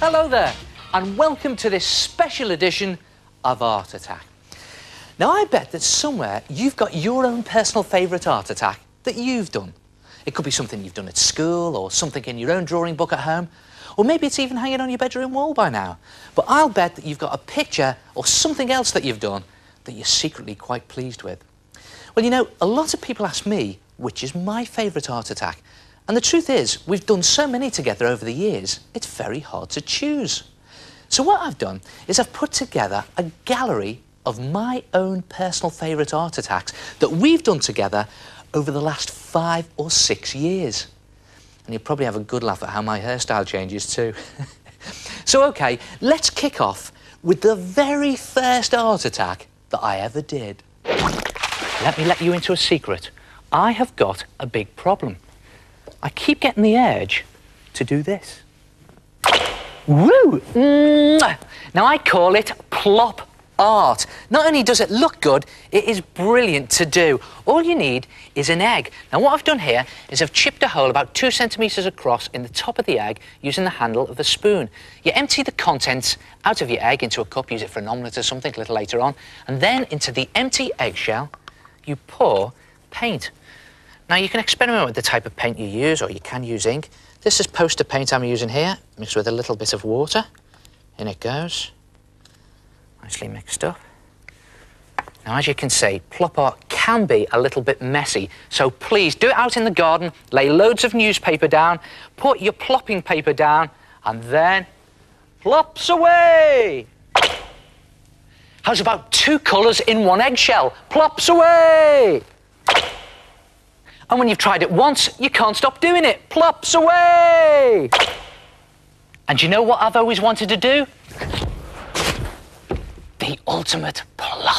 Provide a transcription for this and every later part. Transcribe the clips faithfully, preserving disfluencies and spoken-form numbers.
Hello there, and welcome to this special edition of Art Attack. Now, I bet that somewhere you've got your own personal favourite art attack that you've done. It could be something you've done at school, or something in your own drawing book at home, or maybe it's even hanging on your bedroom wall by now. But I'll bet that you've got a picture or something else that you've done that you're secretly quite pleased with. Well, you know, a lot of people ask me which is my favourite art attack. And the truth is, we've done so many together over the years, it's very hard to choose. So what I've done is I've put together a gallery of my own personal favourite art attacks that we've done together over the last five or six years. And you'll probably have a good laugh at how my hairstyle changes too. So, OK, let's kick off with the very first art attack that I ever did. Let me let you into a secret. I have got a big problem. I keep getting the urge to do this. Woo! Mwah! Now, I call it Plop Art. Not only does it look good, it is brilliant to do. All you need is an egg. Now, what I've done here is I've chipped a hole about two centimetres across in the top of the egg using the handle of a spoon. You empty the contents out of your egg into a cup, use it for an omelette or something a little later on, and then into the empty eggshell, you pour paint. Now, you can experiment with the type of paint you use, or you can use ink. This is poster paint I'm using here, mixed with a little bit of water. In it goes. Nicely mixed up. Now, as you can see, Plop Art can be a little bit messy, so please do it out in the garden, lay loads of newspaper down, put your plopping paper down, and then plops away! How's about two colours in one eggshell? Plops away! And when you've tried it once, you can't stop doing it. Plops away! And you know what I've always wanted to do? The ultimate plop.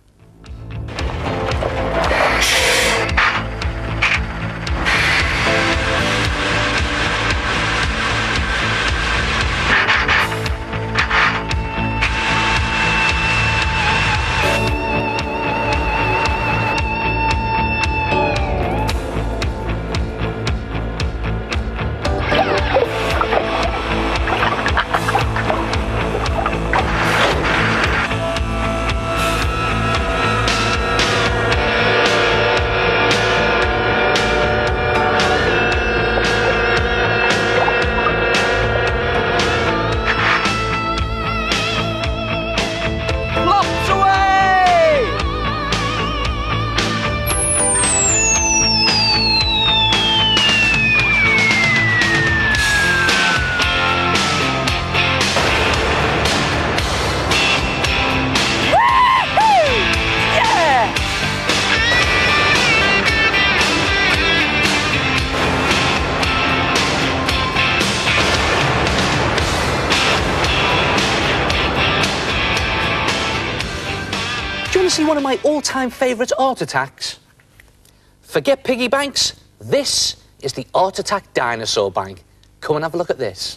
Do you want to see one of my all-time favourite art attacks? Forget piggy banks. This is the Art Attack Dinosaur Bank. Come and have a look at this.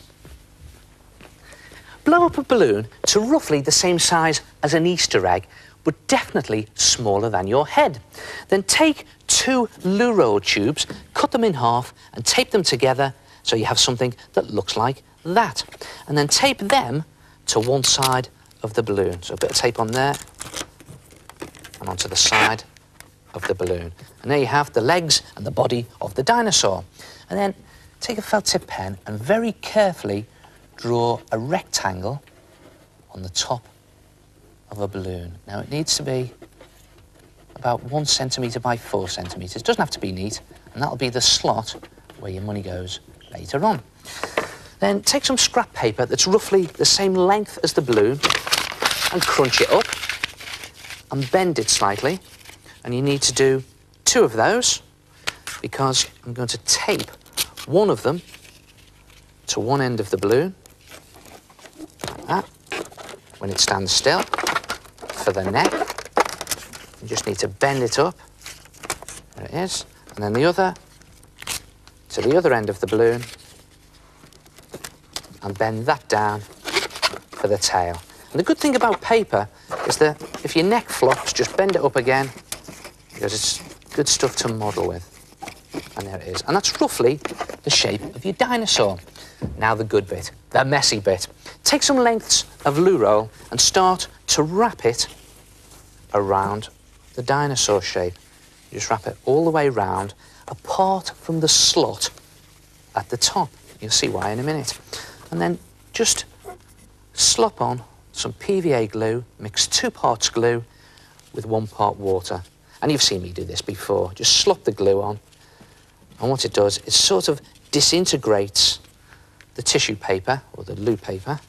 Blow up a balloon to roughly the same size as an Easter egg, but definitely smaller than your head. Then take two loo roll tubes, cut them in half and tape them together so you have something that looks like that. And then tape them to one side of the balloon. So a bit of tape on there and onto the side of the balloon. And there you have the legs and the body of the dinosaur. And then take a felt tip pen and very carefully draw a rectangle on the top of a balloon. Now, it needs to be about one centimetre by four centimetres. It doesn't have to be neat, and that'll be the slot where your money goes later on. Then take some scrap paper that's roughly the same length as the balloon and crunch it up and bend it slightly. And you need to do two of those because I'm going to tape one of them to one end of the balloon, like that, when it stands still. For the neck, you just need to bend it up. There it is. And then the other to the other end of the balloon and bend that down for the tail. And the good thing about paper is that if your neck flops, just bend it up again because it's good stuff to model with. And there it is. And that's roughly the shape of your dinosaur. Now the good bit, the messy bit. take some lengths of loo roll and start to wrap it around the dinosaur shape. You just wrap it all the way round, apart from the slot at the top. You'll see why in a minute. And then just slop on some P V A glue, mix two parts glue with one part water. And you've seen me do this before. Just slop the glue on, and what it does is sort of disintegrates the tissue paper, or the loo paper,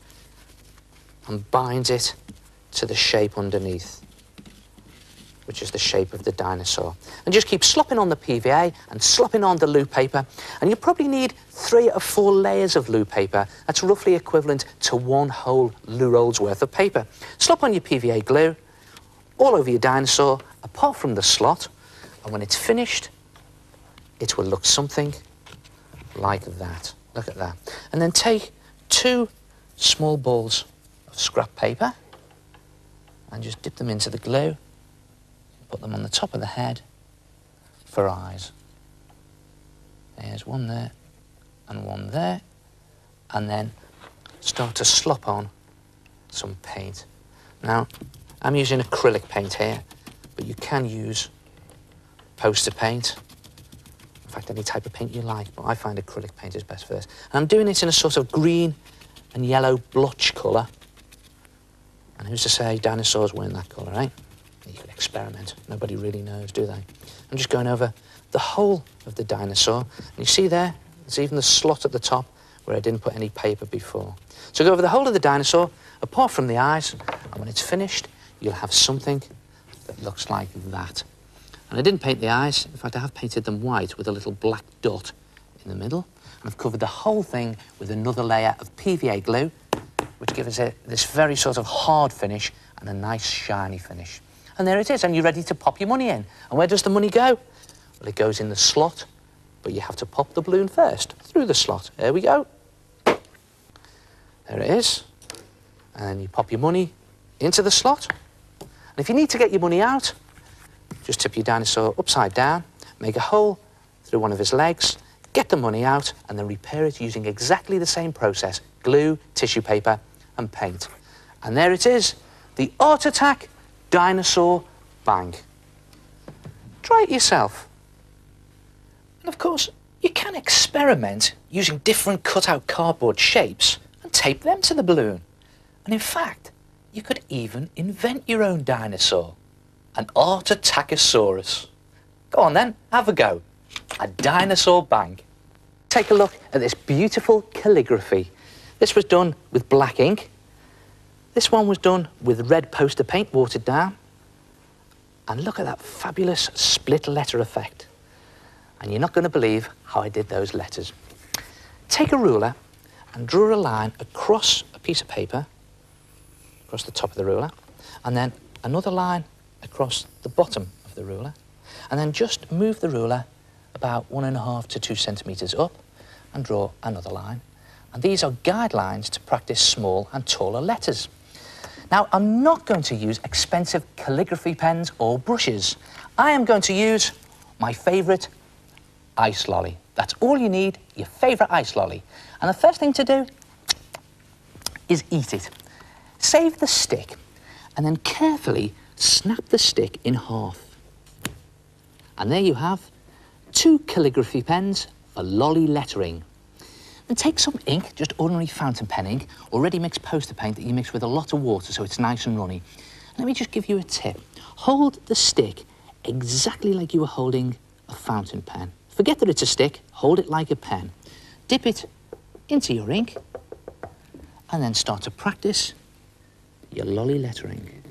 and binds it to the shape underneath, which is the shape of the dinosaur. And just keep slopping on the P V A and slopping on the loo paper, and you probably need three or four layers of loo paper. That's roughly equivalent to one whole loo roll's worth of paper. Slop on your P V A glue all over your dinosaur, apart from the slot, and when it's finished, it will look something like that. Look at that. And then take two small balls of scrap paper and just dip them into the glue. Put them on the top of the head for eyes. There's one there and one there. And then start to slop on some paint. Now, I'm using acrylic paint here, but you can use poster paint. In fact, any type of paint you like, but I find acrylic paint is best for this. And I'm doing it in a sort of green and yellow blotch colour. And who's to say dinosaurs weren't that colour, eh? You can experiment. Nobody really knows, do they? I'm just going over the whole of the dinosaur. And you see there, there's even the slot at the top where I didn't put any paper before. So go over the whole of the dinosaur, apart from the eyes, and when it's finished, you'll have something that looks like that. And I didn't paint the eyes. In fact, I have painted them white with a little black dot in the middle. And I've covered the whole thing with another layer of P V A glue, which gives it this very sort of hard finish and a nice shiny finish. And there it is, and you're ready to pop your money in. And where does the money go? Well, it goes in the slot, but you have to pop the balloon first, through the slot. There we go. There it is. And you pop your money into the slot. And if you need to get your money out, just tip your dinosaur upside down, make a hole through one of his legs, get the money out, and then repair it using exactly the same process: glue, tissue paper, and paint. And there it is, the Art Attack Dinosaur Bang. Try it yourself. And of course, you can experiment using different cut-out cardboard shapes and tape them to the balloon. And in fact, you could even invent your own dinosaur, an Art Attackosaurus. Go on then, have a go. A dinosaur bang. Take a look at this beautiful calligraphy. This was done with black ink. This one was done with red poster paint watered down. And look at that fabulous split letter effect. And you're not going to believe how I did those letters. Take a ruler and draw a line across a piece of paper, across the top of the ruler, and then another line across the bottom of the ruler, and then just move the ruler about one and a half to two centimetres up and draw another line. And these are guidelines to practice small and taller letters. Now, I'm not going to use expensive calligraphy pens or brushes. I am going to use my favourite ice lolly. That's all you need, your favourite ice lolly. And the first thing to do is eat it. Save the stick and then carefully snap the stick in half. And there you have two calligraphy pens for lolly lettering. And take some ink, just ordinary fountain pen ink, or ready-mixed poster paint that you mix with a lot of water so it's nice and runny. Let me just give you a tip. Hold the stick exactly like you were holding a fountain pen. Forget that it's a stick, hold it like a pen. Dip it into your ink, and then start to practice your lolly lettering.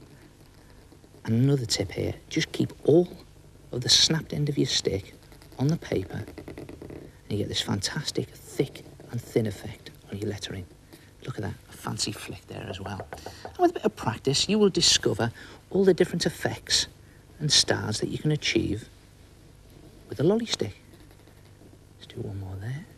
And another tip here, just keep all of the snapped end of your stick on the paper, and you get this fantastic thick and thin effect on your lettering. Look at that, a fancy flick there as well. And with a bit of practice, you will discover all the different effects and styles that you can achieve with a lolly stick. Let's do one more there,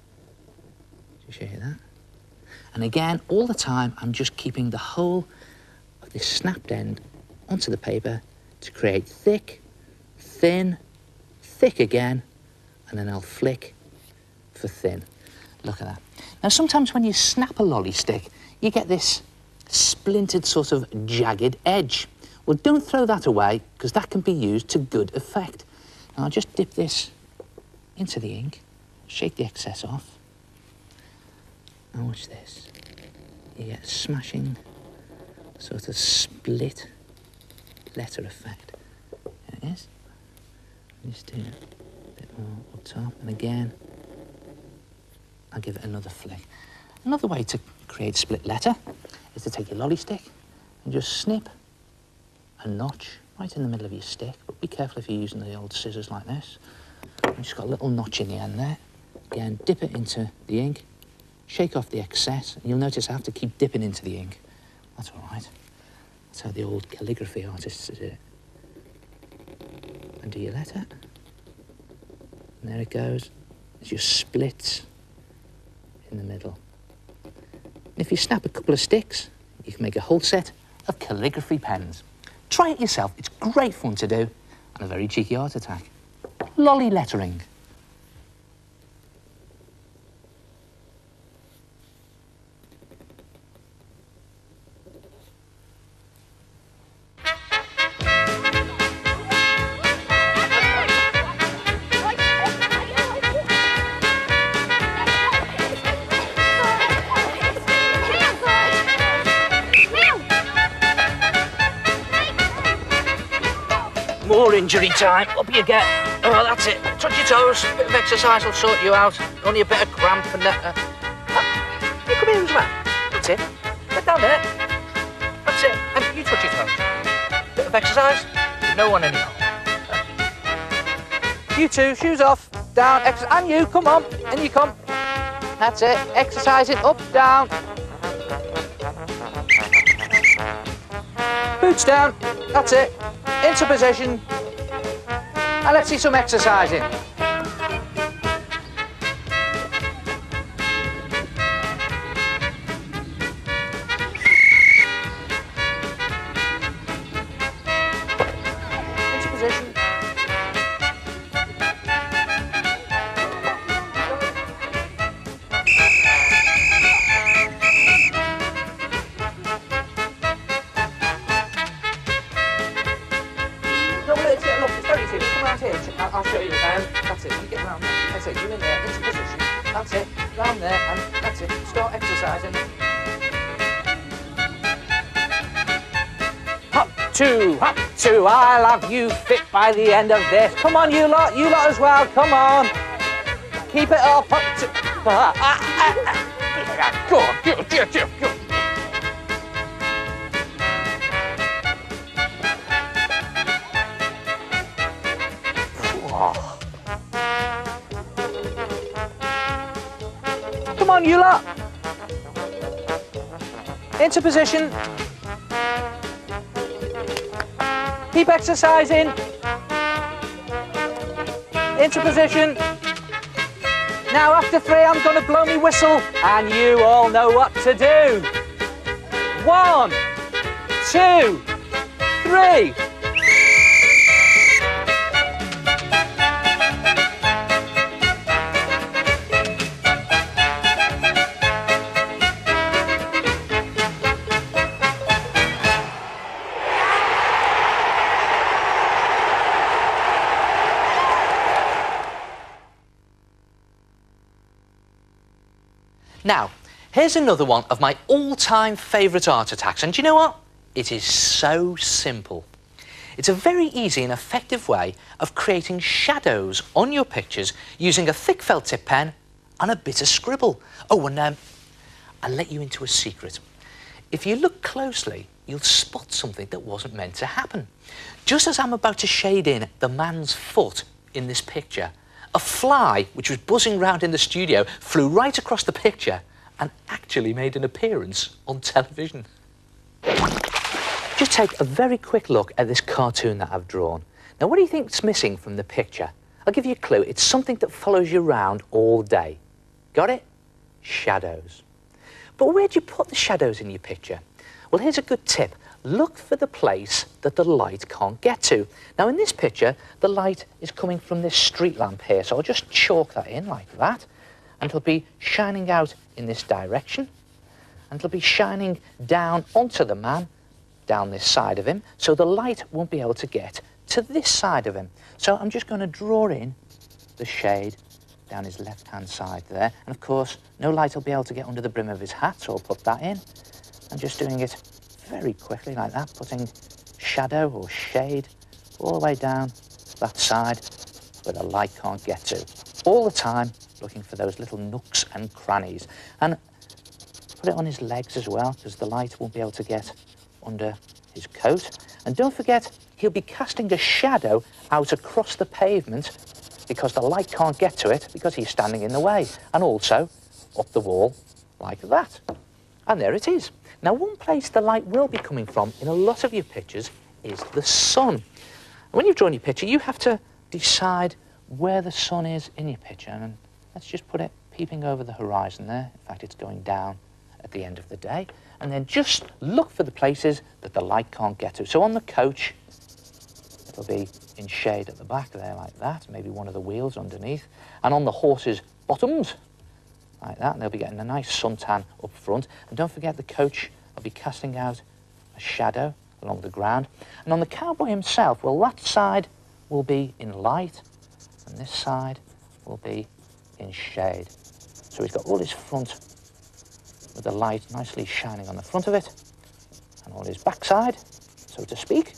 to show you that. And again, all the time, I'm just keeping the whole of this snapped end onto the paper to create thick, thin, thick again, and then I'll flick for thin. Look at that. Now, sometimes when you snap a lolly stick, you get this splintered sort of jagged edge. Well, don't throw that away, because that can be used to good effect. Now, I'll just dip this into the ink, shake the excess off. Now watch this. You get a smashing sort of split letter effect. There it is. Just do a bit more up top, and again, I'll give it another flick. Another way to create split letter is to take your lolly stick and just snip a notch right in the middle of your stick, but be careful if you're using the old scissors like this. You just got a little notch in the end there. Again, dip it into the ink, shake off the excess, and you'll notice I have to keep dipping into the ink. That's all right. That's how the old calligraphy artists did it. And do your letter. And there it goes. It's your splits in the middle. And if you snap a couple of sticks, you can make a whole set of calligraphy pens. Try it yourself. It's great fun to do, and a very cheeky art attack. Lolly lettering. More injury time, up you get. Oh, that's it. Touch your toes, a bit of exercise will sort you out. Only a bit of cramp and that. Uh, uh, you come here as well. That's it. Get down there. That's it. And you touch your toes. Bit of exercise, no one anymore. You two, shoes off, down, ex and you, come on, and you come. That's it. Exercising, up, down. Boots down, that's it. Into position, and let's see some exercising. Into position. I'll show you. Um, that's it. You get round there. That's it. You're in there. Into position. That's it. Round there, and that's it. Start exercising. Hop two, hop two. I'll have you fit by the end of this. Come on, you lot. You lot as well. Come on. Keep it up. Hop two. Ah, ah, ah, ah. Go on. Go, go, go, go. Come on, you lot. Into position. Keep exercising. Into position. Now, after three, I'm going to blow me whistle, and you all know what to do. One, two, three. Now, here's another one of my all-time favourite art attacks, and do you know what? It is so simple. It's a very easy and effective way of creating shadows on your pictures using a thick felt tip pen and a bit of scribble. Oh, and um, I'll let you into a secret. If you look closely, you'll spot something that wasn't meant to happen. Just as I'm about to shade in the man's foot in this picture, a fly, which was buzzing round in the studio, flew right across the picture and actually made an appearance on television. Just take a very quick look at this cartoon that I've drawn. Now, what do you think's missing from the picture? I'll give you a clue. It's something that follows you around all day. Got it? Shadows. But where'd you put the shadows in your picture? Well, here's a good tip. Look for the place that the light can't get to. Now, in this picture, the light is coming from this street lamp here, so I'll just chalk that in like that. and it'll be shining out in this direction, and it'll be shining down onto the man, down this side of him, so the light won't be able to get to this side of him. So I'm just going to draw in the shade down his left-hand side there, and of course no light will be able to get under the brim of his hat, so I'll put that in. I'm just doing it very quickly like that, putting shadow or shade all the way down that side where the light can't get to. All the time looking for those little nooks and crannies. And put it on his legs as well, because the light won't be able to get under his coat. And don't forget, he'll be casting a shadow out across the pavement because the light can't get to it because he's standing in the way. And also up the wall like that. And there it is. Now, one place the light will be coming from in a lot of your pictures is the sun. When you've drawn your picture, you have to decide where the sun is in your picture. And let's just put it peeping over the horizon there. In fact, it's going down at the end of the day. And then just look for the places that the light can't get to. So on the coach, it'll be in shade at the back there like that, maybe one of the wheels underneath. And on the horse's bottoms, like that, and they'll be getting a nice suntan up front. And don't forget, the coach will be casting out a shadow along the ground. And on the cowboy himself, well, that side will be in light, and this side will be in shade. So he's got all his front with the light nicely shining on the front of it, and all his backside, so to speak,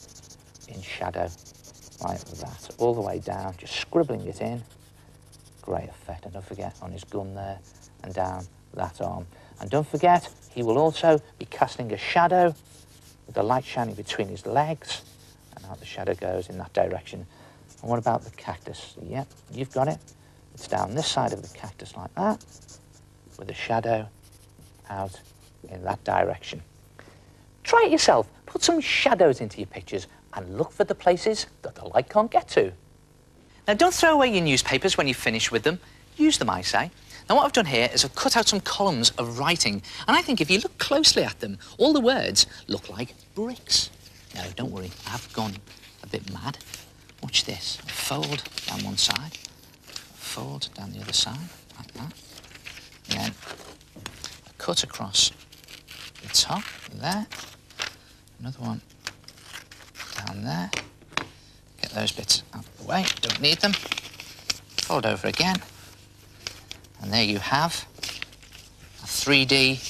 in shadow, like that, all the way down, just scribbling it in. Great effect. And don't forget, on his gun there, and down that arm. And don't forget, he will also be casting a shadow with the light shining between his legs, and out the shadow goes in that direction. And what about the cactus? Yep, you've got it. It's down this side of the cactus like that, with a shadow out in that direction. Try it yourself. Put some shadows into your pictures and look for the places that the light can't get to. Now, don't throw away your newspapers when you finish with them. Use them, I say. Now, what I've done here is I've cut out some columns of writing, and I think if you look closely at them, all the words look like bricks. No, don't worry, I've gone a bit mad. Watch this. I fold down one side, fold down the other side, like that. And then I cut across the top, there. Another one down there. Get those bits out of the way, don't need them. Fold over again. And there you have a three D,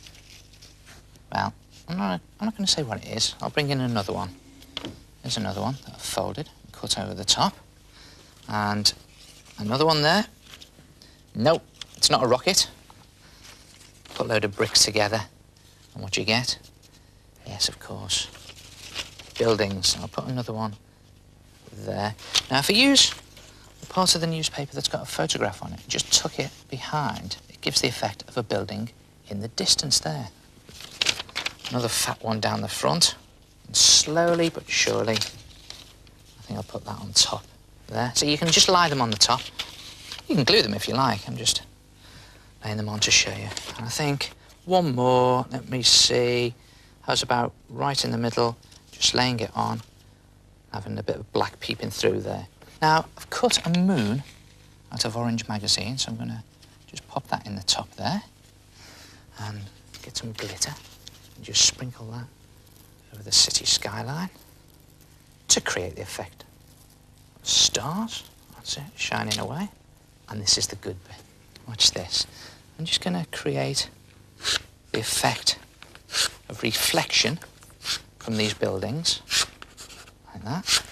well, I'm not, I'm not going to say what it is. I'll bring in another one. There's another one that I've folded and cut over the top. And another one there. Nope, it's not a rocket. Put a load of bricks together, and what you get? Yes, of course, buildings. I'll put another one there. Now, if I use the part of the newspaper that's got a photograph on it, just tuck it behind, it gives the effect of a building in the distance there. Another fat one down the front, and slowly but surely, I think I'll put that on top there. So you can just lie them on the top. You can glue them if you like. I'm just laying them on to show you. And I think one more, let me see, how's about right in the middle, just laying it on, having a bit of black peeping through there. Now, I've cut a moon out of Orange magazine, so I'm going to just pop that in the top there and get some glitter and just sprinkle that over the city skyline to create the effect of stars. That's it, shining away. And this is the good bit. Watch this. I'm just going to create the effect of reflection from these buildings, like that,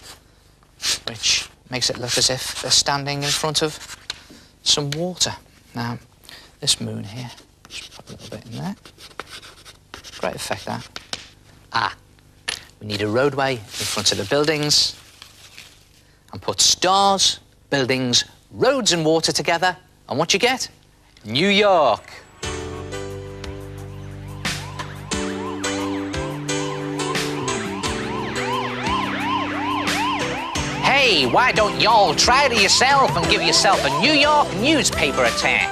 which makes it look as if they're standing in front of some water. Now, this moon here, just put a little bit in there. Great effect, that. Ah, we need a roadway in front of the buildings and put stars, buildings, roads and water together, and what you get? New York. Hey, why don't y'all try it yourself and give yourself a New York newspaper attack?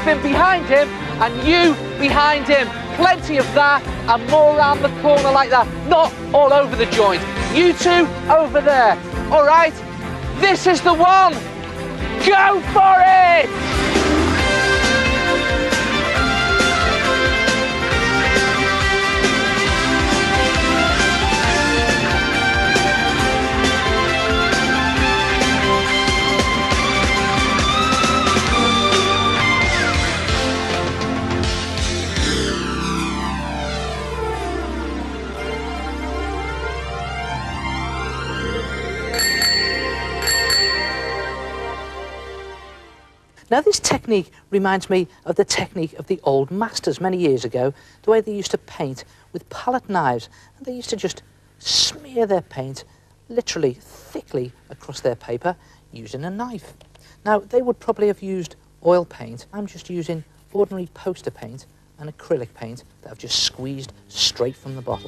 been behind him and you behind him. Plenty of that and more around the corner like that. Not all over the joint. You two over there. All right, this is the one. Go for it! Now this technique reminds me of the technique of the old masters many years ago, the way they used to paint with palette knives, and they used to just smear their paint literally thickly across their paper using a knife. Now they would probably have used oil paint. I'm just using ordinary poster paint and acrylic paint that I've just squeezed straight from the bottle.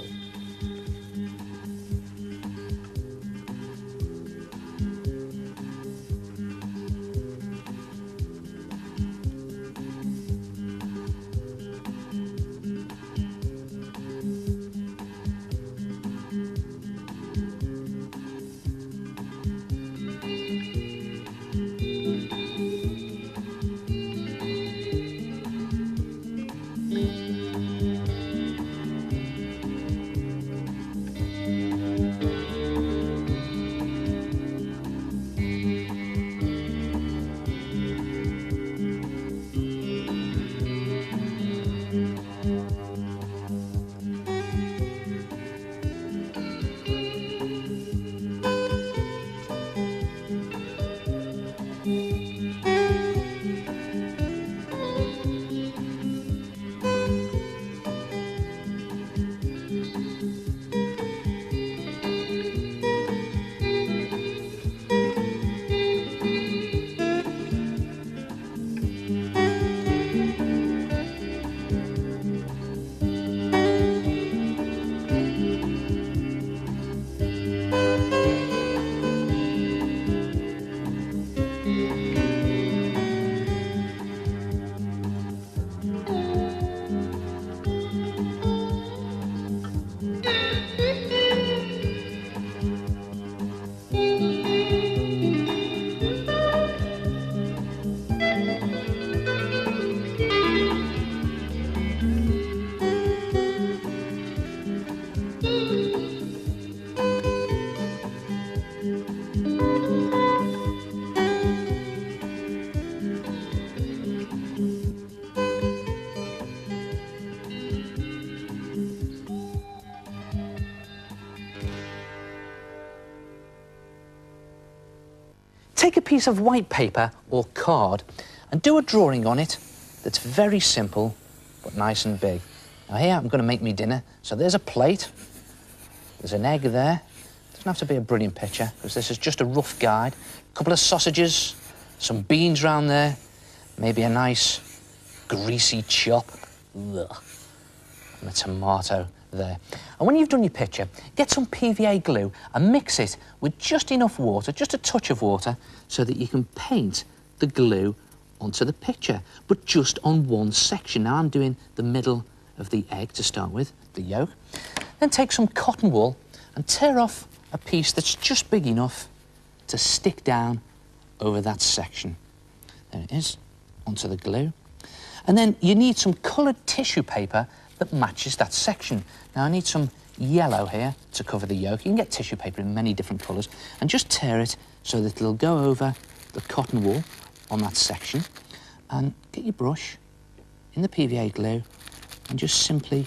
Take a piece of white paper or card and do a drawing on it that's very simple but nice and big. Now here I'm going to make me dinner, so there's a plate, there's an egg there. Doesn't have to be a brilliant picture because this is just a rough guide. A couple of sausages, some beans round there, maybe a nice greasy chop. Ugh. And a tomato there. And when you've done your picture, get some P V A glue and mix it with just enough water, just a touch of water, so that you can paint the glue onto the picture, but just on one section. Now I'm doing the middle of the egg to start with, the yolk. Then take some cotton wool and tear off a piece that's just big enough to stick down over that section. There it is, onto the glue. And then you need some coloured tissue paper that matches that section. Now I need some yellow here to cover the yolk. You can get tissue paper in many different colours, and just tear it so that it'll go over the cotton wool on that section. And get your brush in the P V A glue and just simply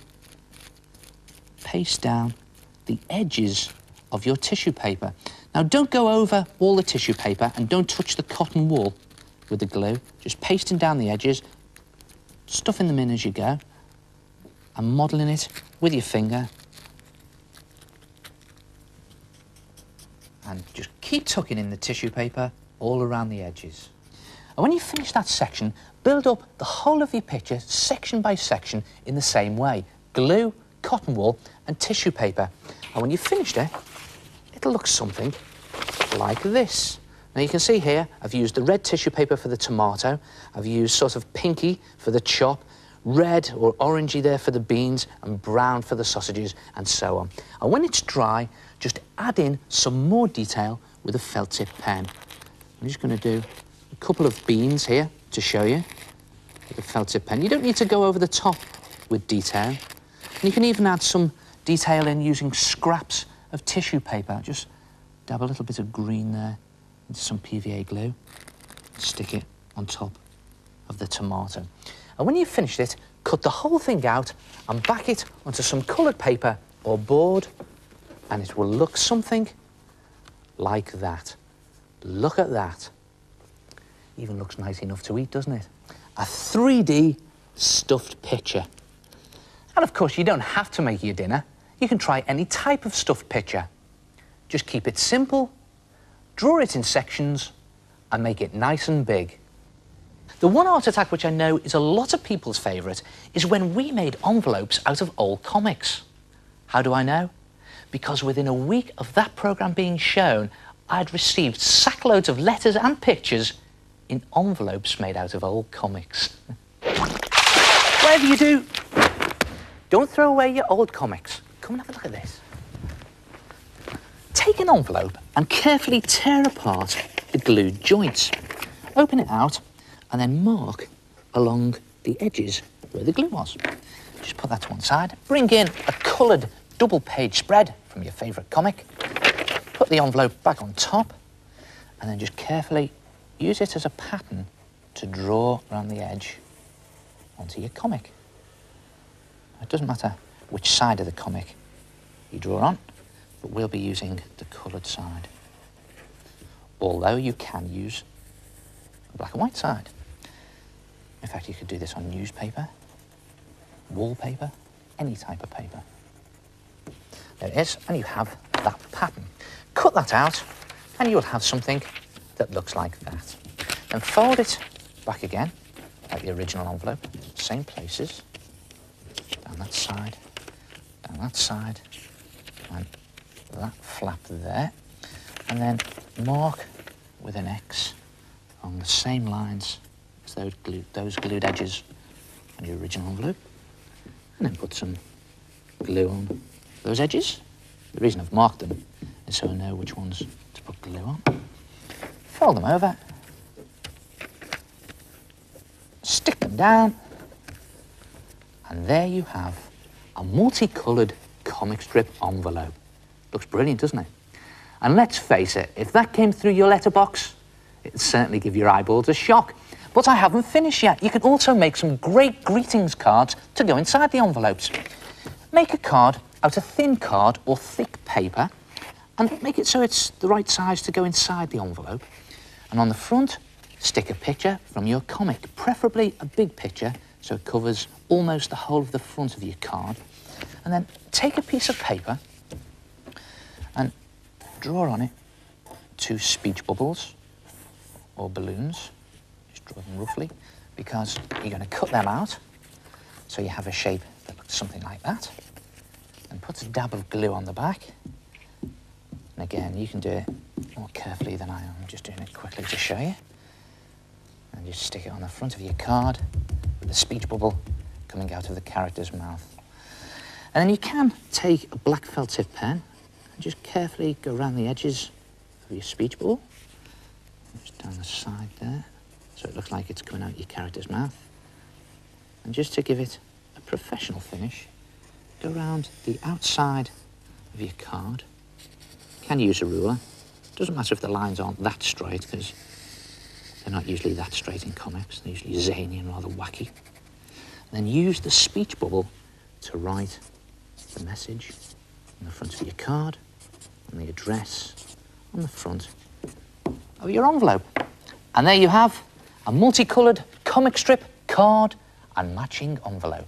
paste down the edges of your tissue paper. Now don't go over all the tissue paper and don't touch the cotton wool with the glue. Just pasting down the edges, stuffing them in as you go, and modelling it with your finger. And just keep tucking in the tissue paper all around the edges. And when you finish that section, build up the whole of your picture, section by section, in the same way. Glue, cotton wool, and tissue paper. And when you've finished it, it'll look something like this. Now you can see here, I've used the red tissue paper for the tomato, I've used sort of pinky for the chop, red or orangey there for the beans, and brown for the sausages, and so on. And when it's dry, just add in some more detail with a felt tip pen. I'm just going to do a couple of beans here to show you with a felt tip pen. You don't need to go over the top with detail. And you can even add some detail in using scraps of tissue paper. Just dab a little bit of green there into some P V A glue, stick it on top of the tomato. And when you've finished it, cut the whole thing out and back it onto some coloured paper or board, and it will look something like that. Look at that. Even looks nice enough to eat, doesn't it? A three D stuffed picture. And of course, you don't have to make your dinner. You can try any type of stuffed picture. Just keep it simple, draw it in sections, and make it nice and big. The one art attack which I know is a lot of people's favourite is when we made envelopes out of old comics. How do I know? Because within a week of that programme being shown, I'd received sackloads of letters and pictures in envelopes made out of old comics. Whatever you do, don't throw away your old comics. Come and have a look at this. Take an envelope and carefully tear apart the glued joints. Open it out and then mark along the edges where the glue was. Just put that to one side. Bring in a coloured double-page spread from your favourite comic. Put the envelope back on top and then just carefully use it as a pattern to draw around the edge onto your comic. It doesn't matter which side of the comic you draw on, but we'll be using the coloured side. Although you can use the black and white side. In fact, you could do this on newspaper, wallpaper, any type of paper. There it is, and you have that pattern. Cut that out, and you'll have something that looks like that. Then fold it back again, like the original envelope, same places, down that side, down that side, and that flap there, and then mark with an X on the same lines as those glued, those glued edges on your original envelope, and then put some glue on those edges. The reason I've marked them is so I know which ones to put glue on. Fold them over, stick them down, and there you have a multicoloured comic strip envelope. Looks brilliant, doesn't it? And let's face it, if that came through your letterbox, it'd certainly give your eyeballs a shock. But I haven't finished yet. You can also make some great greetings cards to go inside the envelopes. Make a card out of thin card or thick paper and make it so it's the right size to go inside the envelope. And on the front, stick a picture from your comic, preferably a big picture so it covers almost the whole of the front of your card. And then take a piece of paper and draw on it two speech bubbles or balloons. Just draw them roughly because you're going to cut them out so you have a shape that looks something like that. And put a dab of glue on the back. And again, you can do it more carefully than I am. I'm just doing it quickly to show you. And just stick it on the front of your card with the speech bubble coming out of the character's mouth. And then you can take a black felt tip pen and just carefully go around the edges of your speech bubble. Just down the side there, so it looks like it's coming out your character's mouth. And just to give it a professional finish, go around the outside of your card. You can use a ruler. Doesn't matter if the lines aren't that straight, because they're not usually that straight in comics. They're usually zany and rather wacky. And then use the speech bubble to write the message on the front of your card and the address on the front of your envelope. And there you have a multicoloured comic strip, card and matching envelope.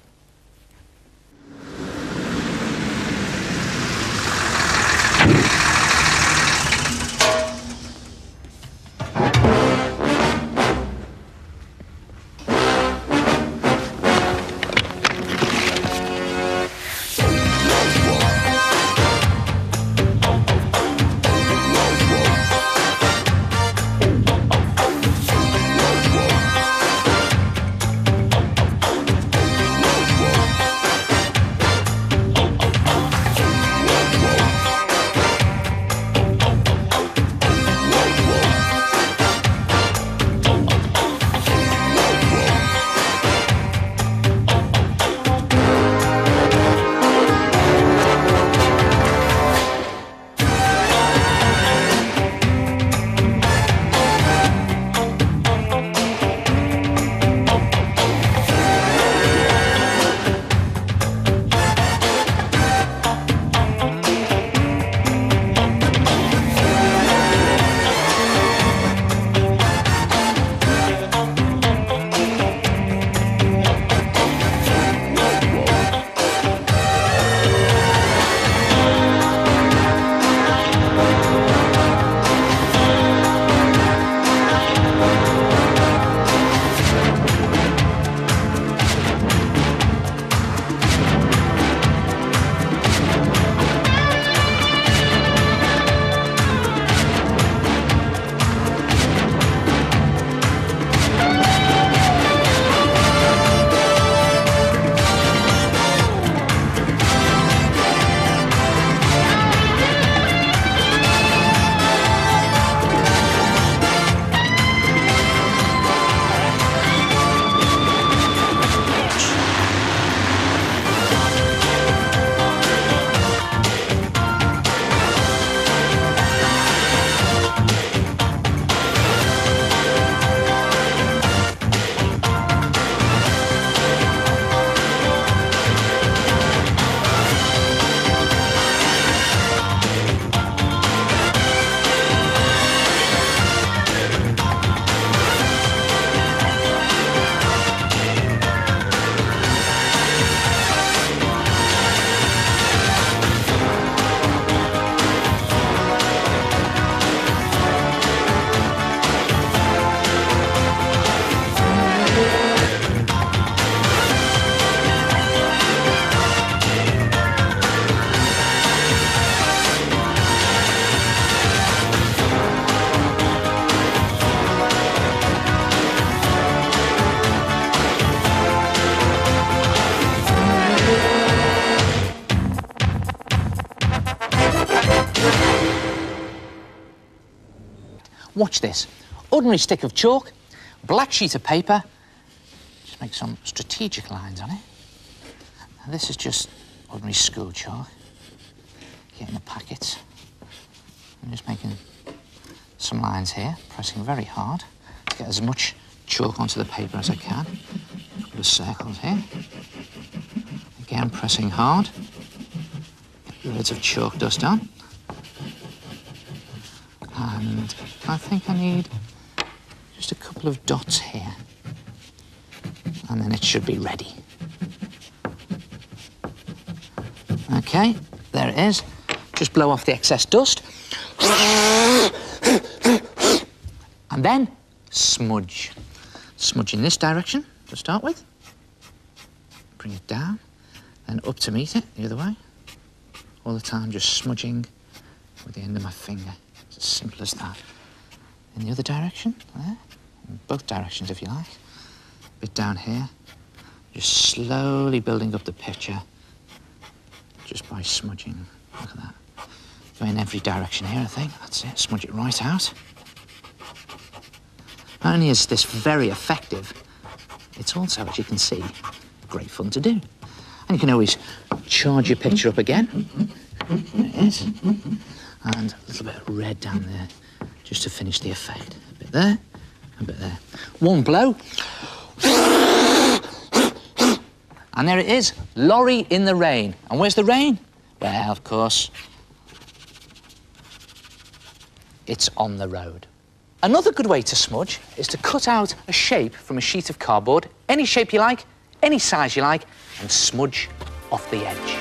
Watch this. Ordinary stick of chalk, black sheet of paper, just make some strategic lines on it. And this is just ordinary school chalk. Get in the packets. I'm just making some lines here, pressing very hard to get as much chalk onto the paper as I can. A couple of circles here. Again, pressing hard. Get loads of chalk dust on. And I think I need just a couple of dots here. And then it should be ready. Okay, there it is. Just blow off the excess dust. And then smudge. Smudge in this direction to start with. Bring it down, then up to meet it the other way. All the time just smudging with the end of my finger. It's as simple as that. In the other direction, there. In both directions if you like. A bit down here. Just slowly building up the picture just by smudging. Look at that. Go in every direction here, I think. That's it. Smudge it right out. Not only is this very effective, it's also, as you can see, great fun to do. And you can always charge your picture up again. There it is. And a little bit of red down there, just to finish the effect. A bit there, a bit there. One blow. And there it is, lorry in the rain. And where's the rain? Well, of course, it's on the road. Another good way to smudge is to cut out a shape from a sheet of cardboard, any shape you like, any size you like, and smudge off the edge.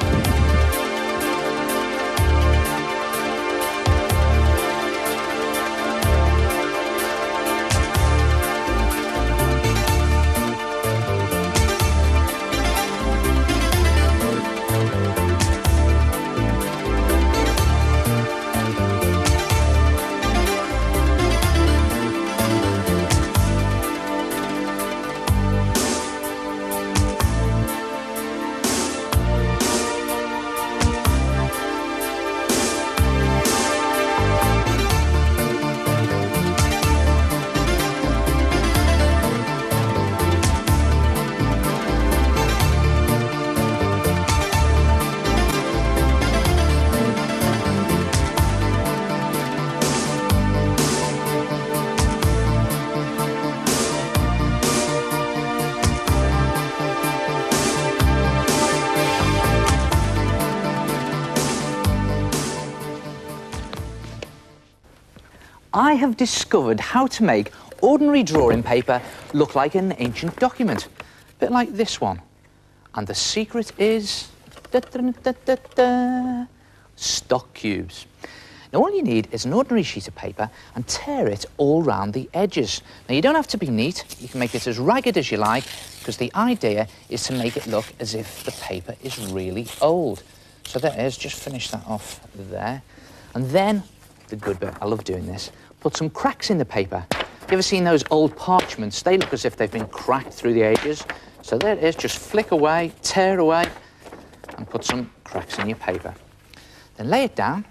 I have discovered how to make ordinary drawing paper look like an ancient document, a bit like this one. And the secret is da, da, da, da, da, stock cubes. Now all you need is an ordinary sheet of paper and tear it all round the edges. Now you don't have to be neat, you can make it as ragged as you like, because the idea is to make it look as if the paper is really old. So there it is, just finish that off there. And then the good bit, I love doing this, put some cracks in the paper. You ever seen those old parchments? They look as if they've been cracked through the ages. So there it is, just flick away, tear away, and put some cracks in your paper. Then lay it down,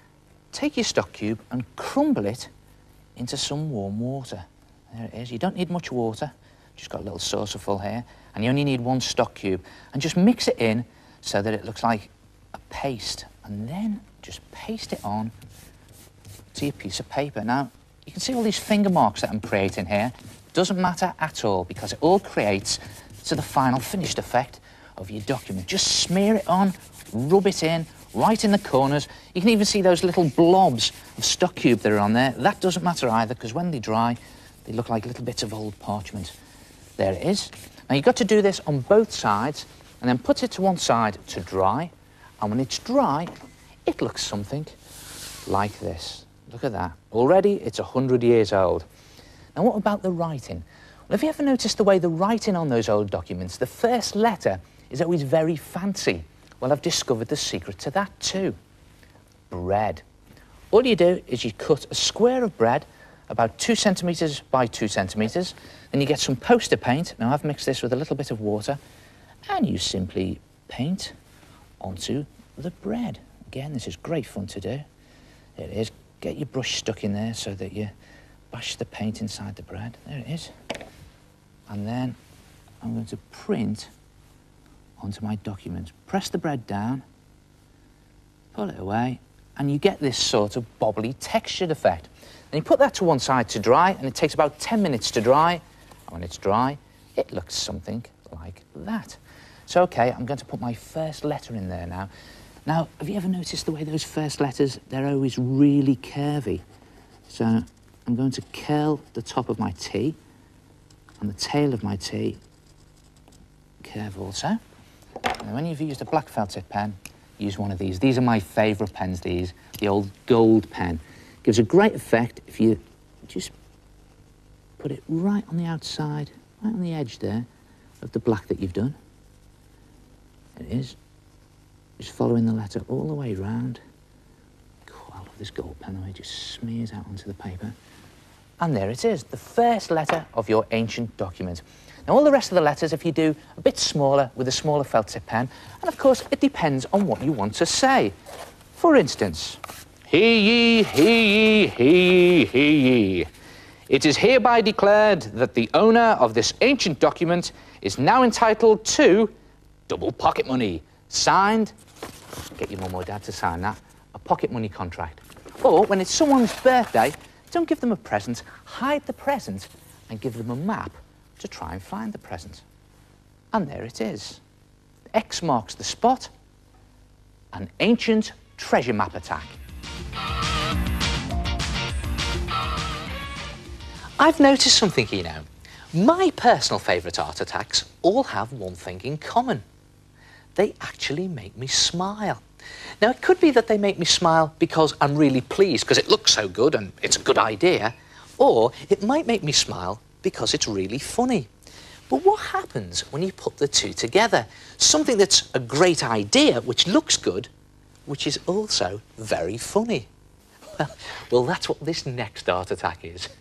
take your stock cube and crumble it into some warm water. There it is, you don't need much water, just got a little saucerful here, and you only need one stock cube. And just mix it in so that it looks like a paste, and then just paste it on to your piece of paper. Now, you can see all these finger marks that I'm creating here. Doesn't matter at all, because it all creates to the final finished effect of your document. Just smear it on, rub it in, right in the corners. You can even see those little blobs of stock cube that are on there. That doesn't matter either, because when they dry, they look like little bits of old parchment. There it is. Now, you've got to do this on both sides, and then put it to one side to dry. And when it's dry, it looks something like this. Look at that. Already, it's a hundred years old. Now, what about the writing? Well, have you ever noticed the way the writing on those old documents, the first letter is always very fancy? Well, I've discovered the secret to that too. Bread. All you do is you cut a square of bread about two centimetres by two centimetres, then you get some poster paint. Now, I've mixed this with a little bit of water, and you simply paint onto the bread. Again, this is great fun to do. There it is. get your brush stuck in there so that you bash the paint inside the bread. There it is. And then I'm going to print onto my document. Press the bread down, pull it away, and you get this sort of bobbly textured effect. And you put that to one side to dry, and it takes about ten minutes to dry. And when it's dry, it looks something like that. So, okay, I'm going to put my first letter in there now. Now, have you ever noticed the way those first letters, they're always really curvy? So I'm going to curl the top of my T, and the tail of my T curve also. And when you've used a black felt tip pen, use one of these. These are my favourite pens, these, the old gold pen. Gives a great effect if you just put it right on the outside, right on the edge there of the black that you've done. It is. Just following the letter all the way round. Oh, I love this gold pen, the way it just smears out onto the paper. And there it is, the first letter of your ancient document. Now, all the rest of the letters, if you do a bit smaller with a smaller felt tip pen, and of course, it depends on what you want to say. For instance, hear ye, hear ye, hear ye, hear ye. It is hereby declared that the owner of this ancient document is now entitled to double pocket money. Signed, get your mum or dad to sign that, a pocket money contract. Or when it's someone's birthday, don't give them a present, hide the present and give them a map to try and find the present. And there it is. X marks the spot, an ancient treasure map attack. I've noticed something here now. My personal favourite art attacks all have one thing in common. They actually make me smile. Now, it could be that they make me smile because I'm really pleased because it looks so good and it's a good idea, or it might make me smile because it's really funny. But what happens when you put the two together? Something that's a great idea, which looks good, which is also very funny. Well, well, that's what this next art attack is.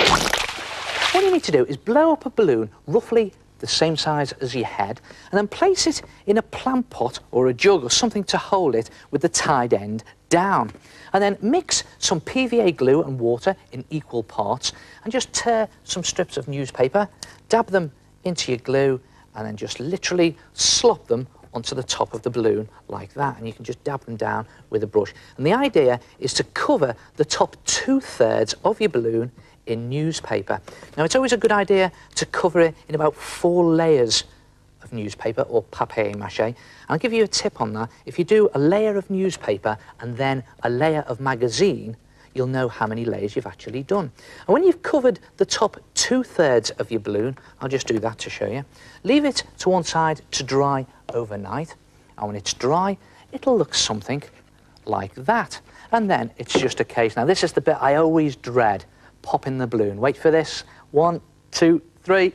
What you need to do is blow up a balloon roughly the same size as your head, and then place it in a plant pot or a jug or something to hold it with the tied end down. And then mix some P V A glue and water in equal parts, and just tear some strips of newspaper, dab them into your glue, and then just literally slop them onto the top of the balloon like that, and you can just dab them down with a brush. And the idea is to cover the top two-thirds of your balloon in newspaper. Now, it's always a good idea to cover it in about four layers of newspaper or papier-mâché. I'll give you a tip on that. If you do a layer of newspaper and then a layer of magazine, you'll know how many layers you've actually done. And when you've covered the top two-thirds of your balloon, I'll just do that to show you, leave it to one side to dry overnight. And when it's dry, it'll look something like that. And then it's just a case. Now, this is the bit I always dread. Pop in the balloon. Wait for this. One, two, three.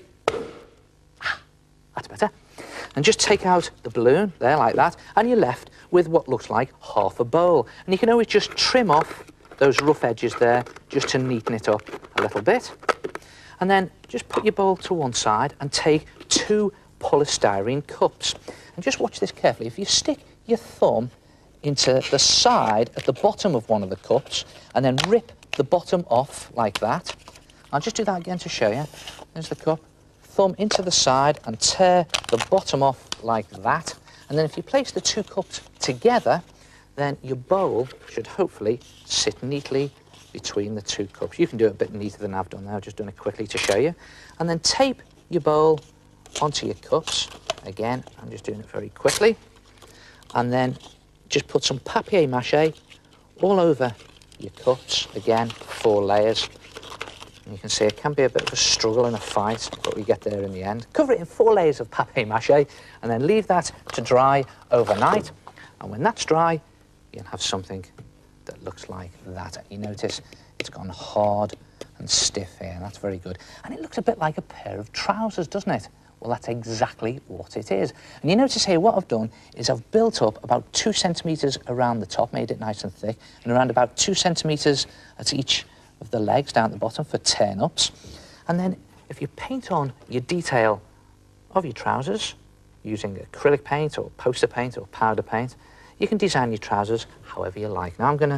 Ah, that's better. And just take out the balloon there like that, and you're left with what looks like half a bowl. And you can always just trim off those rough edges there just to neaten it up a little bit. And then just put your bowl to one side and take two polystyrene cups. And just watch this carefully. If you stick your thumb into the side at the bottom of one of the cups and then rip the bottom off like that. I'll just do that again to show you. There's the cup. Thumb into the side and tear the bottom off like that. And then if you place the two cups together, then your bowl should hopefully sit neatly between the two cups. You can do it a bit neater than I've done there. I've just done it quickly to show you. And then tape your bowl onto your cups. Again, I'm just doing it very quickly. And then just put some papier-mâché all over your cups, again, four layers. And you can see it can be a bit of a struggle and a fight, but we get there in the end. Cover it in four layers of papier-mâché and then leave that to dry overnight. And when that's dry, you'll have something that looks like that. And you notice it's gone hard and stiff here, and that's very good. And it looks a bit like a pair of trousers, doesn't it? Well, that's exactly what it is. And you notice here what I've done is I've built up about two centimetres around the top, made it nice and thick, and around about two centimetres at each of the legs down at the bottom for turn-ups. And then if you paint on your detail of your trousers using acrylic paint or poster paint or powder paint, you can design your trousers however you like. Now I'm going to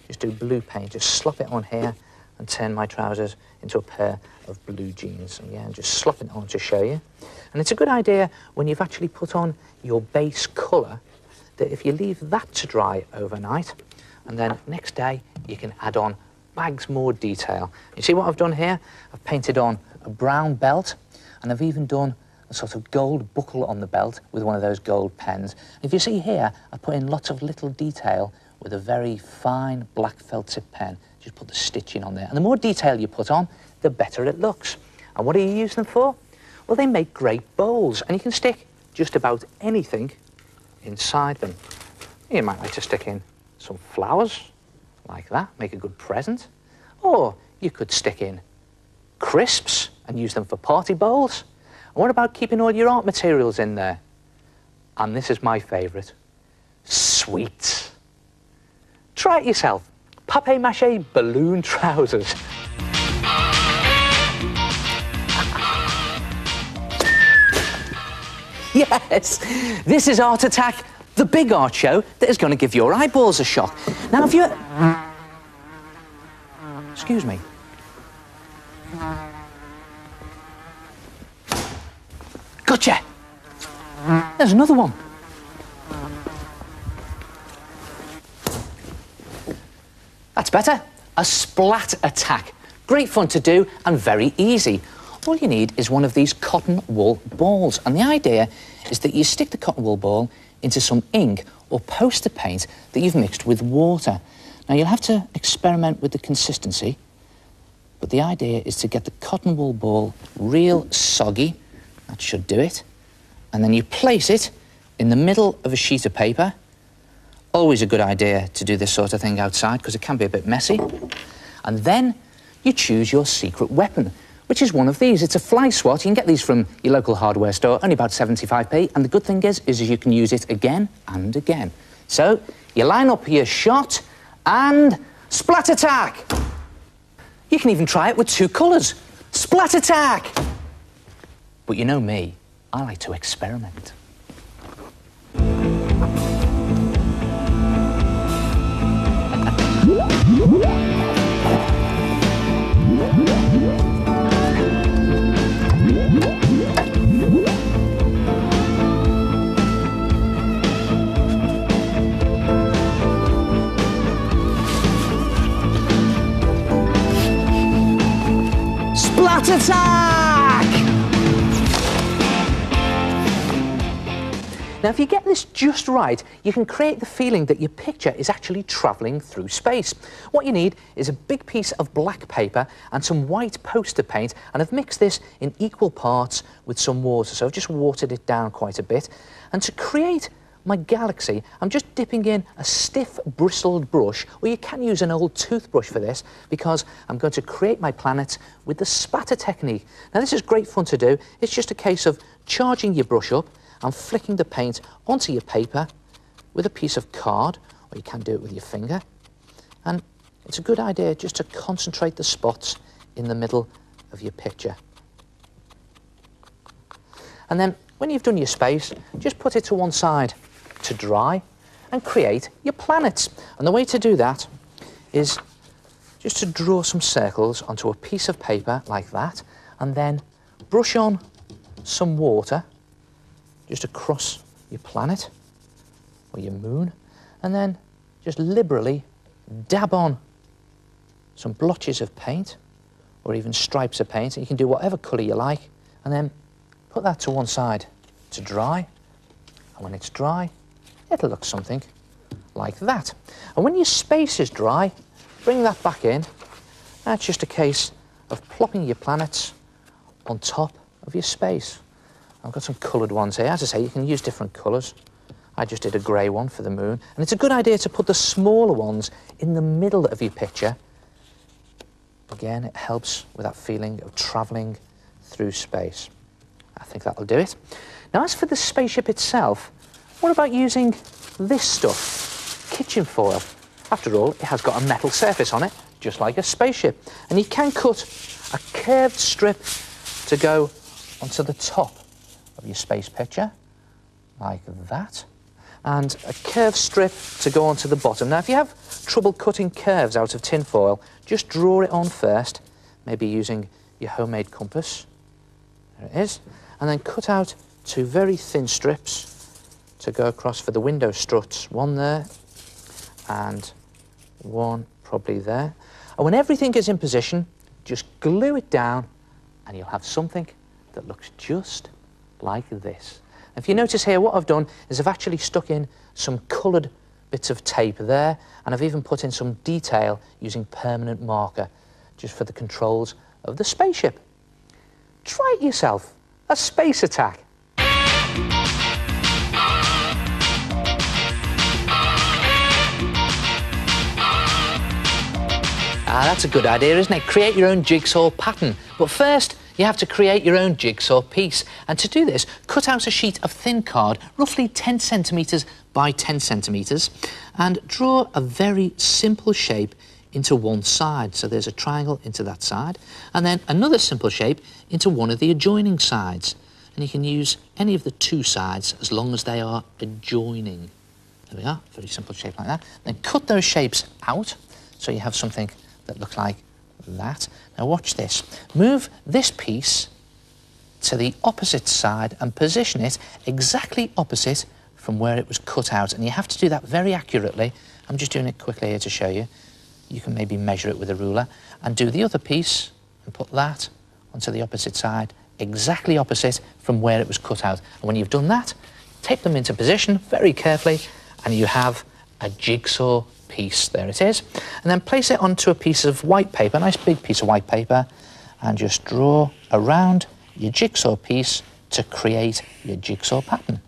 just do blue paint, just slop it on here and turn my trousers into a pair of blue jeans. And yeah, and just slop it on to show you. And it's a good idea when you've actually put on your base colour that if you leave that to dry overnight, and then next day you can add on bags more detail. You see what I've done here? I've painted on a brown belt, and I've even done a sort of gold buckle on the belt with one of those gold pens. If you see here, I put in lots of little detail with a very fine black felt tip pen. Just put the stitching on there. And the more detail you put on, the better it looks. And what do you use them for? Well, they make great bowls, and you can stick just about anything inside them. You might like to stick in some flowers, like that, make a good present. Or you could stick in crisps and use them for party bowls. And what about keeping all your art materials in there? And this is my favourite, sweets. Try it yourself. Papier-mâché balloon trousers. Yes, this is Art Attack, the big art show that is going to give your eyeballs a shock. Now, if you're... Excuse me. Gotcha! There's another one. That's better. A splat attack. Great fun to do and very easy. All you need is one of these cotton wool balls, and the idea is that you stick the cotton wool ball into some ink or poster paint that you've mixed with water. Now, you'll have to experiment with the consistency, but the idea is to get the cotton wool ball real soggy. That should do it. And then you place it in the middle of a sheet of paper. Always a good idea to do this sort of thing outside because it can be a bit messy. And then you choose your secret weapon, which is one of these. It's a fly swat. You can get these from your local hardware store, only about seventy-five p. And the good thing is, is you can use it again and again. So you line up your shot and splat attack. You can even try it with two colours. Splat attack. But you know me, I like to experiment. Splat attack! Now, if you get this just right, you can create the feeling that your picture is actually travelling through space. What you need is a big piece of black paper and some white poster paint, and I've mixed this in equal parts with some water, so I've just watered it down quite a bit. And to create my galaxy, I'm just dipping in a stiff bristled brush, or you can use an old toothbrush for this, because I'm going to create my planets with the spatter technique. Now, this is great fun to do. It's just a case of charging your brush up and flicking the paint onto your paper with a piece of card, or you can do it with your finger. And it's a good idea just to concentrate the spots in the middle of your picture. And then when you've done your space, just put it to one side to dry and create your planets. And the way to do that is just to draw some circles onto a piece of paper like that, and then brush on some water just across your planet or your moon, and then just liberally dab on some blotches of paint or even stripes of paint. You can do whatever colour you like, and then put that to one side to dry. And when it's dry, it'll look something like that. And when your space is dry, bring that back in. That's just a case of plopping your planets on top of your space. I've got some coloured ones here. As I say, you can use different colours. I just did a grey one for the moon. And it's a good idea to put the smaller ones in the middle of your picture. Again, it helps with that feeling of travelling through space. I think that'll do it. Now, as for the spaceship itself, what about using this stuff? Kitchen foil. After all, it has got a metal surface on it, just like a spaceship. And you can cut a curved strip to go onto the top of your space picture, like that. and a curved strip to go onto the bottom. Now, if you have trouble cutting curves out of tin foil, just draw it on first, maybe using your homemade compass. There it is. And then cut out two very thin strips to go across for the window struts. One there, and one probably there. And when everything is in position, just glue it down, and you'll have something that looks just like this. If you notice here, what I've done is I've actually stuck in some coloured bits of tape there, and I've even put in some detail using permanent marker, just for the controls of the spaceship. Try it yourself. A space attack. Ah, that's a good idea, isn't it? Create your own jigsaw pattern. But first, you have to create your own jigsaw piece. And to do this, cut out a sheet of thin card, roughly ten centimetres by ten centimetres, and draw a very simple shape into one side. So there's a triangle into that side, and then another simple shape into one of the adjoining sides. And you can use any of the two sides as long as they are adjoining. There we are, very simple shape like that. Then cut those shapes out, so you have something that looks like that. Now watch this. Move this piece to the opposite side and position it exactly opposite from where it was cut out. And you have to do that very accurately. I'm just doing it quickly here to show you. You can maybe measure it with a ruler and do the other piece and put that onto the opposite side, exactly opposite from where it was cut out. And when you've done that, tape them into position very carefully, and you have a jigsaw piece. There it is. And then place it onto a piece of white paper, a nice big piece of white paper, and just draw around your jigsaw piece to create your jigsaw pattern.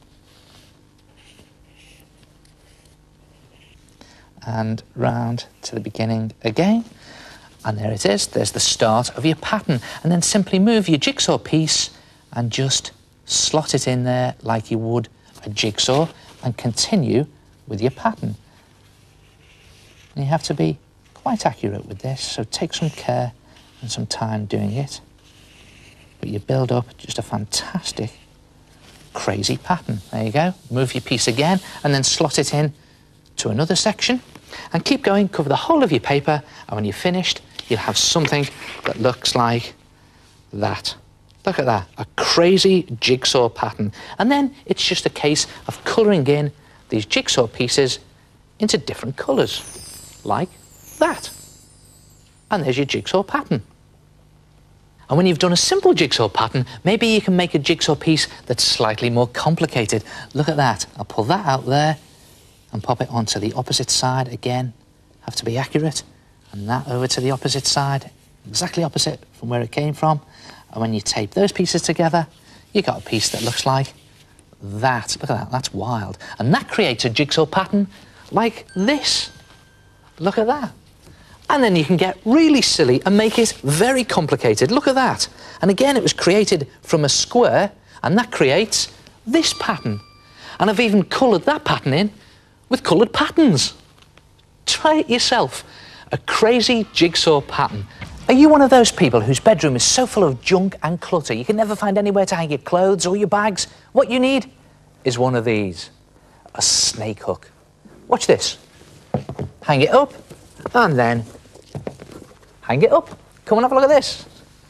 And round to the beginning again, and there it is. There's the start of your pattern. And then simply move your jigsaw piece and just slot it in there like you would a jigsaw, and continue with your pattern. And you have to be quite accurate with this, so take some care and some time doing it. But you build up just a fantastic, crazy pattern. There you go. Move your piece again, and then slot it in to another section. And keep going, cover the whole of your paper, and when you're finished, you'll have something that looks like that. Look at that, a crazy jigsaw pattern. And then it's just a case of colouring in these jigsaw pieces into different colours, like that. And there's your jigsaw pattern. And when you've done a simple jigsaw pattern, maybe you can make a jigsaw piece that's slightly more complicated. Look at that. I'll pull that out there and pop it onto the opposite side again. Have to be accurate. And that over to the opposite side, exactly opposite from where it came from. And when you tape those pieces together, you got a piece that looks like that. Look at that, that's wild. And that creates a jigsaw pattern like this. Look at that. And then you can get really silly and make it very complicated. Look at that. And again, it was created from a square, and that creates this pattern. And I've even coloured that pattern in with coloured patterns. Try it yourself. A crazy jigsaw pattern. Are you one of those people whose bedroom is so full of junk and clutter you can never find anywhere to hang your clothes or your bags? What you need is one of these. A snake hook. Watch this. Hang it up, and then hang it up. Come and have a look at this.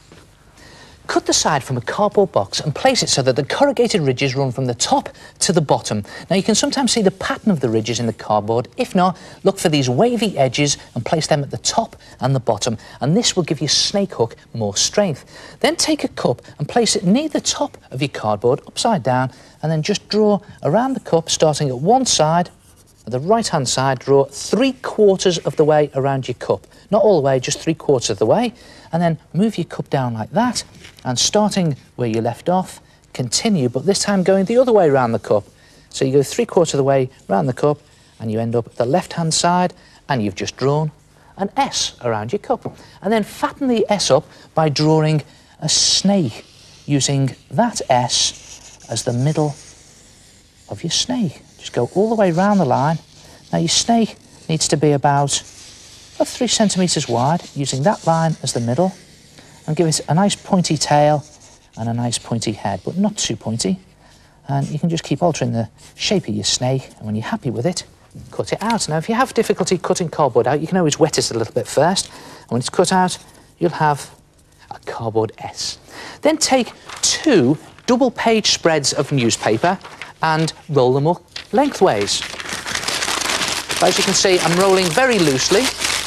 Cut the side from a cardboard box and place it so that the corrugated ridges run from the top to the bottom. Now you can sometimes see the pattern of the ridges in the cardboard. If not, look for these wavy edges and place them at the top and the bottom, and this will give your snake hook more strength. Then take a cup and place it near the top of your cardboard, upside down, and then just draw around the cup, starting at one side. At the right-hand side, draw three quarters of the way around your cup. Not all the way, just three quarters of the way. And then move your cup down like that. And starting where you left off, continue, but this time going the other way around the cup. So you go three quarters of the way around the cup, and you end up at the left-hand side, and you've just drawn an S around your cup. And then fatten the S up by drawing a snake, using that S as the middle of your snake. Just go all the way around the line. Now your snake needs to be about, about three centimetres wide, using that line as the middle, and give it a nice pointy tail and a nice pointy head, but not too pointy. and you can just keep altering the shape of your snake, and when you're happy with it, cut it out. Now, if you have difficulty cutting cardboard out, you can always wet it a little bit first, and when it's cut out, you'll have a cardboard S. Then take two double page spreads of newspaper and roll them up lengthways. As you can see, I'm rolling very loosely.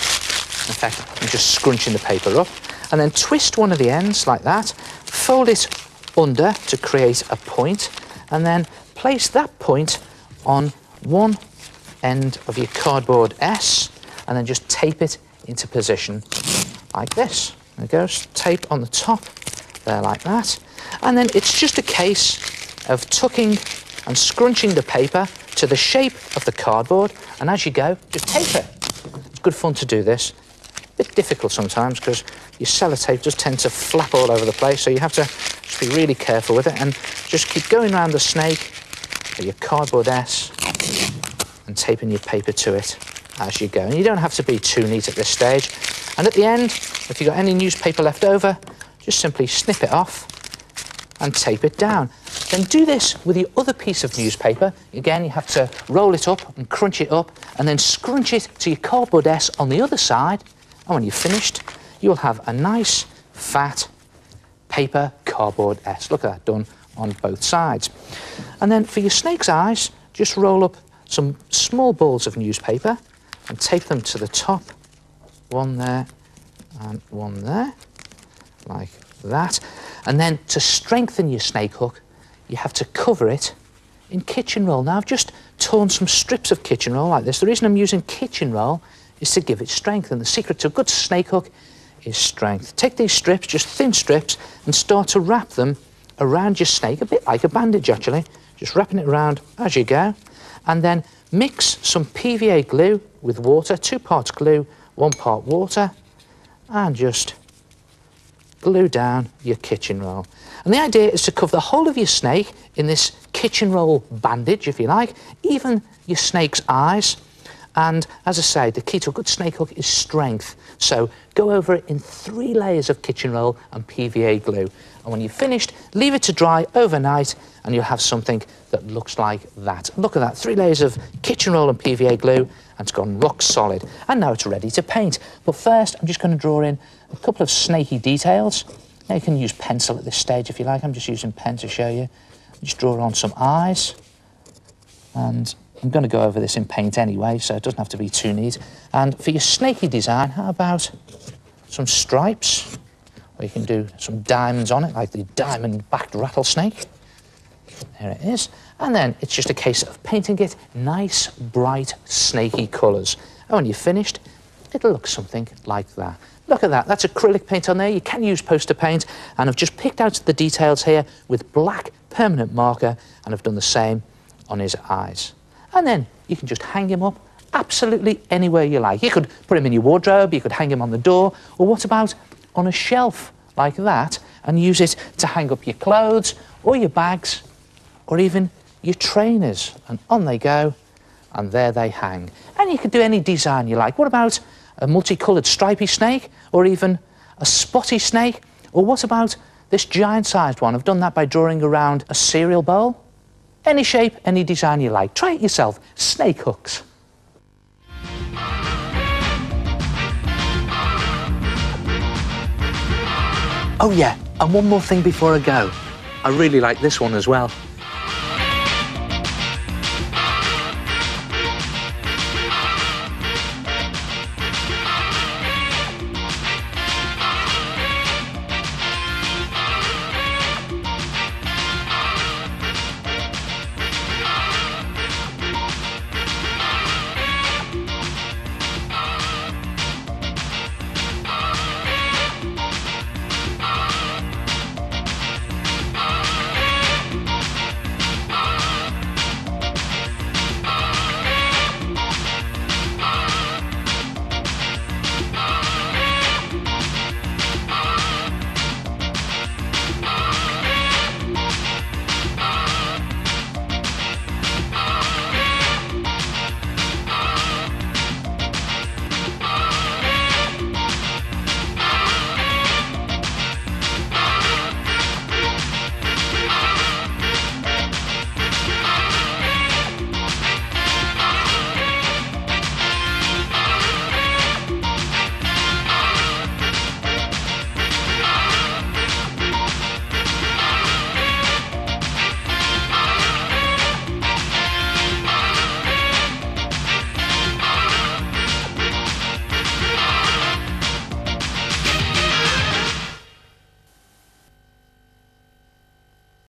In fact, I'm just scrunching the paper up, and then twist one of the ends like that, fold it under to create a point, and then place that point on one end of your cardboard S, and then just tape it into position like this. There it goes, tape on the top there like that, and then it's just a case of tucking and scrunching the paper to the shape of the cardboard, and as you go, just tape it. It's good fun to do this. A bit difficult sometimes because your sellotape does tend to flap all over the place, so you have to just be really careful with it and just keep going around the snake with your cardboard S and taping your paper to it as you go. And you don't have to be too neat at this stage. And at the end, if you've got any newspaper left over, just simply snip it off and tape it down. Then do this with the other piece of newspaper. Again, you have to roll it up and crunch it up and then scrunch it to your cardboard S on the other side. And when you're finished, you'll have a nice, fat paper cardboard S. Look at that, done on both sides. And then for your snake's eyes, just roll up some small balls of newspaper and tape them to the top. One there and one there, like that. And then to strengthen your snake hook, you have to cover it in kitchen roll. Now, I've just torn some strips of kitchen roll like this. The reason I'm using kitchen roll is to give it strength, and the secret to a good snake hook is strength. Take these strips, just thin strips, and start to wrap them around your snake, a bit like a bandage actually, just wrapping it around as you go, and then mix some P V A glue with water, two parts glue, one part water, and just glue down your kitchen roll. And the idea is to cover the whole of your snake in this kitchen roll bandage, if you like, even your snake's eyes. And as I say, the key to a good snake hook is strength. So go over it in three layers of kitchen roll and P V A glue. And when you've finished, leave it to dry overnight and you'll have something that looks like that. Look at that, three layers of kitchen roll and P V A glue, and it's gone rock solid. And now it's ready to paint. But first, I'm just going to draw in a couple of snaky details. Now you can use pencil at this stage if you like. I'm just using pen to show you. Just draw on some eyes, and I'm going to go over this in paint anyway, so it doesn't have to be too neat. And for your snaky design, how about some stripes? Or you can do some diamonds on it, like the diamond-backed rattlesnake. There it is. And then it's just a case of painting it nice, bright, snaky colours. And when you're finished, it'll look something like that. Look at that, that's acrylic paint on there. You can use poster paint, and I've just picked out the details here with black permanent marker, and I've done the same on his eyes. And then you can just hang him up absolutely anywhere you like. You could put him in your wardrobe, you could hang him on the door, or what about on a shelf like that, and use it to hang up your clothes, or your bags, or even your trainers. And on they go, and there they hang. And you could do any design you like. What about a multicoloured stripy snake, or even a spotty snake? Or what about this giant-sized one? I've done that by drawing around a cereal bowl. Any shape, any design you like. Try it yourself. Snake hooks. Oh yeah, and one more thing before I go. I really like this one as well.